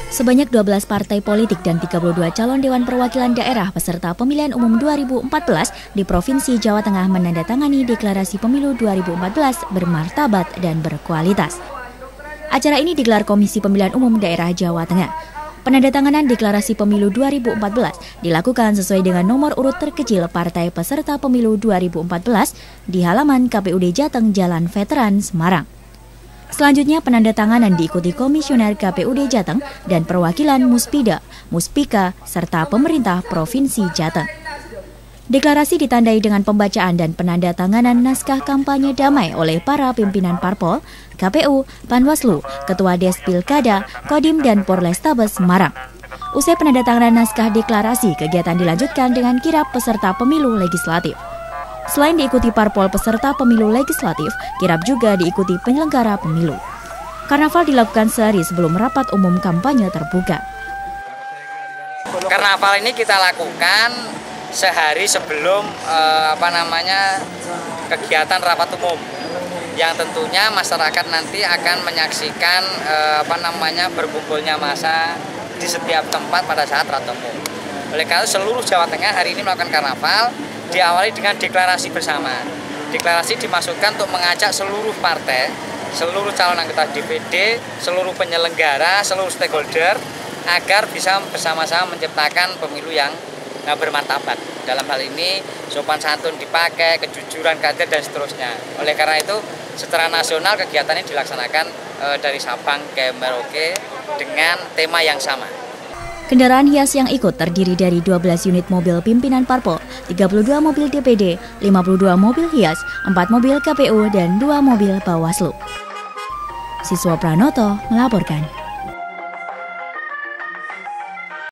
Sebanyak 12 partai politik dan 32 calon Dewan Perwakilan Daerah peserta pemilihan umum 2014 di Provinsi Jawa Tengah menandatangani deklarasi pemilu 2014 bermartabat dan berkualitas. Acara ini digelar Komisi Pemilihan Umum Daerah Jawa Tengah. Penandatanganan deklarasi pemilu 2014 dilakukan sesuai dengan nomor urut terkecil partai peserta pemilu 2014 di halaman KPUD Jateng Jalan Veteran, Semarang. Selanjutnya penandatanganan diikuti Komisioner KPUD Jateng dan perwakilan Muspida, Muspika, serta pemerintah Provinsi Jateng. Deklarasi ditandai dengan pembacaan dan penandatanganan naskah kampanye damai oleh para pimpinan parpol, KPU, Panwaslu, Ketua Des Pilkada, Kodim dan Polrestabes Semarang. Usai penandatanganan naskah deklarasi, kegiatan dilanjutkan dengan kirap peserta pemilu legislatif. Selain diikuti parpol peserta pemilu legislatif, kirap juga diikuti penyelenggara pemilu. Karnaval dilakukan sehari sebelum rapat umum kampanye terbuka. Karnaval ini kita lakukan sehari sebelum kegiatan rapat umum, yang tentunya masyarakat nanti akan menyaksikan berkumpulnya massa di setiap tempat pada saat rapat umum. Oleh karena itu seluruh Jawa Tengah hari ini melakukan karnaval. Diawali dengan deklarasi bersama. Deklarasi dimasukkan untuk mengajak seluruh partai, seluruh calon anggota DPD, seluruh penyelenggara, seluruh stakeholder agar bisa bersama-sama menciptakan pemilu yang bermartabat. Dalam hal ini sopan santun dipakai, kejujuran, keadilan dan seterusnya. Oleh karena itu secara nasional kegiatan ini dilaksanakan dari Sabang ke Merauke dengan tema yang sama. Kendaraan hias yang ikut terdiri dari 12 unit mobil pimpinan parpol, 32 mobil DPD, 52 mobil hias, 4 mobil KPU, dan 2 mobil Bawaslu. Siswa Pranoto melaporkan.